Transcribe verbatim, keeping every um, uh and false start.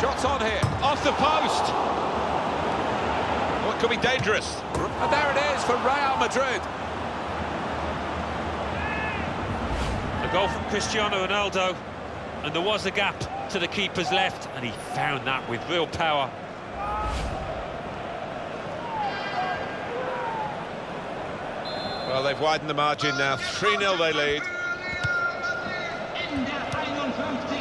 Shots on here. Off the post. What could be dangerous? And there it is for Real Madrid. A goal from Cristiano Ronaldo, and there was a gap to the keeper's left, and he found that with real power. Well, they've widened the margin now. three nil they lead. In der einundfünfzigsten